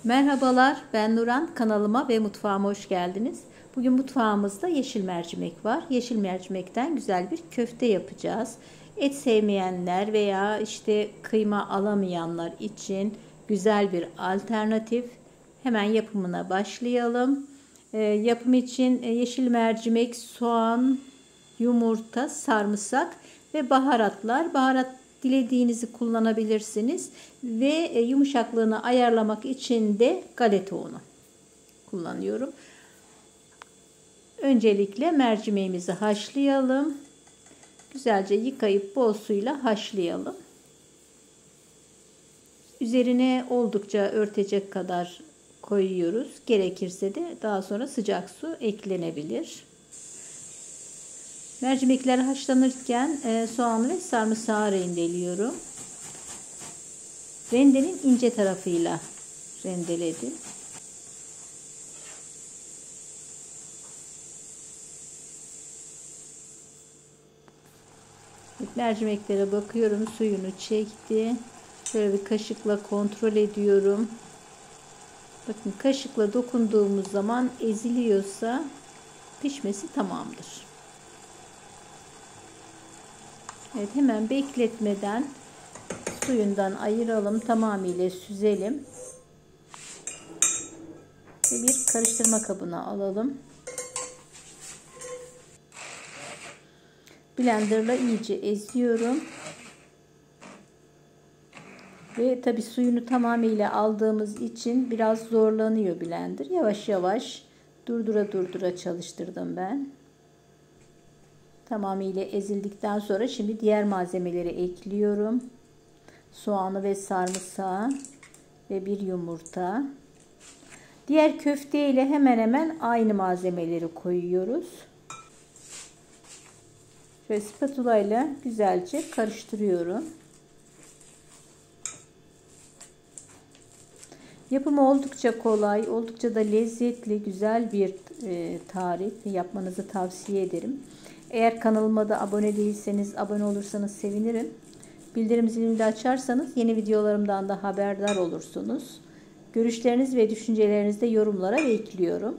Merhabalar, ben Nuran. Kanalıma ve mutfağıma hoş geldiniz. Bugün mutfağımızda yeşil mercimek var. Yeşil mercimekten güzel bir köfte yapacağız. Et sevmeyenler veya kıyma alamayanlar için güzel bir alternatif. Hemen yapımına başlayalım. Yapım için yeşil mercimek, soğan, yumurta, sarımsak ve baharatlar. Baharat dilediğinizi kullanabilirsiniz ve yumuşaklığını ayarlamak için de galeta unu kullanıyorum. Öncelikle mercimeğimizi haşlayalım. Güzelce yıkayıp bol suyla haşlayalım. Üzerine oldukça örtecek kadar koyuyoruz. Gerekirse de daha sonra sıcak su eklenebilir. Mercimekler haşlanırken soğan ve sarımsağı rendeliyorum. Rendenin ince tarafıyla rendeledim. Mercimeklere bakıyorum, suyunu çekti. Şöyle bir kaşıkla kontrol ediyorum. Bakın, kaşıkla dokunduğumuz zaman eziliyorsa pişmesi tamamdır. Evet, hemen bekletmeden suyundan ayıralım, tamamıyla süzelim ve bir karıştırma kabına alalım. Blenderla iyice eziyorum ve tabi suyunu tamamıyla aldığımız için biraz zorlanıyor blender. Yavaş yavaş durdura çalıştırdım ben. Tamamıyla ezildikten sonra şimdi diğer malzemeleri ekliyorum. Soğanı ve sarımsağı ve bir yumurta. Diğer köfte ile hemen hemen aynı malzemeleri koyuyoruz. Şöyle spatula ile güzelce karıştırıyorum. Yapımı oldukça kolay, oldukça da lezzetli, güzel bir tarif. Yapmanızı tavsiye ederim. Eğer kanalıma da abone değilseniz abone olursanız sevinirim. Bildirim zilini de açarsanız yeni videolarımdan da haberdar olursunuz. Görüşleriniz ve düşüncelerinizi de yorumlara bekliyorum.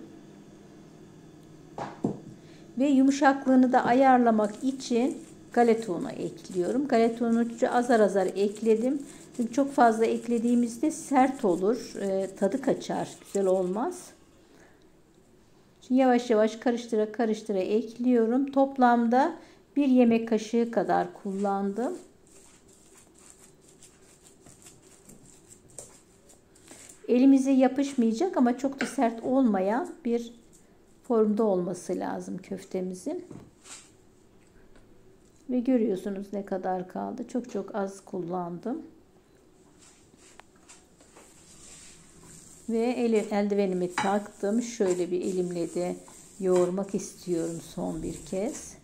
Ve yumuşaklığını da ayarlamak için galeta unu ekliyorum. Galeta unu azar azar ekledim. Çünkü çok fazla eklediğimizde sert olur. Tadı kaçar. Güzel olmaz. Şimdi yavaş yavaş karıştıra ekliyorum. Toplamda 1 yemek kaşığı kadar kullandım. Elimize yapışmayacak ama çok da sert olmayan bir formda olması lazım köftemizin. Ve görüyorsunuz ne kadar kaldı. Çok az kullandım. Ve eldivenimi taktım. Şöyle bir elimle de yoğurmak istiyorum son bir kez.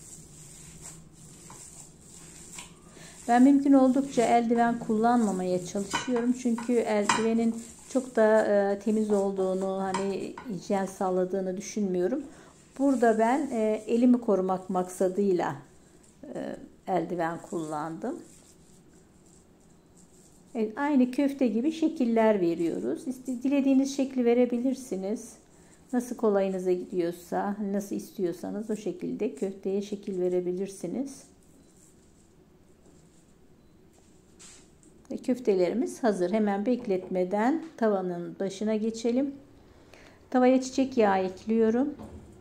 Ben mümkün oldukça eldiven kullanmamaya çalışıyorum. Çünkü eldivenin çok da temiz olduğunu, hijyen sağladığını düşünmüyorum. Burada ben elimi korumak maksadıyla eldiven kullandım. Evet, aynı köfte gibi şekiller veriyoruz. Dilediğiniz şekli verebilirsiniz. Nasıl kolayınıza gidiyorsa, nasıl istiyorsanız o şekilde köfteye şekil verebilirsiniz. Ve köftelerimiz hazır. Hemen bekletmeden tavanın başına geçelim. Tavaya çiçek yağı ekliyorum.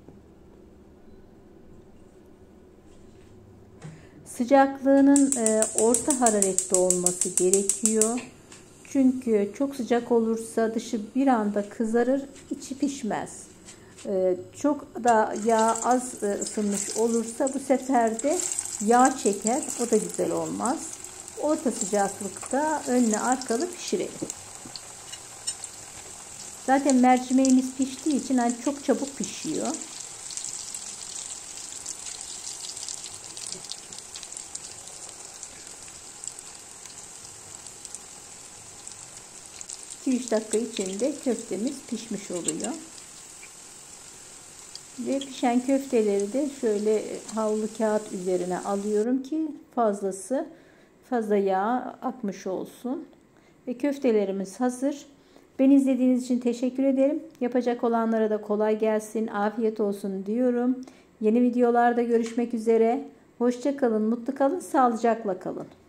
Sıcaklığının orta hararette olması gerekiyor. Çünkü çok sıcak olursa dışı bir anda kızarır, içi pişmez. Çok da yağ az ısınmış olursa bu sefer de yağ çeker. O da güzel olmaz. Orta sıcaklıkta önlü arkalı pişirelim. Zaten mercimeğimiz piştiği için çok çabuk pişiyor. ...2-3 dakika içinde köftemiz pişmiş oluyor. Ve pişen köfteleri de şöyle havlu kağıt üzerine alıyorum ki fazla yağ akmış olsun. Ve köftelerimiz hazır. Beni izlediğiniz için teşekkür ederim. Yapacak olanlara da kolay gelsin, afiyet olsun diyorum. Yeni videolarda görüşmek üzere. Hoşça kalın, mutlu kalın, sağlıcakla kalın.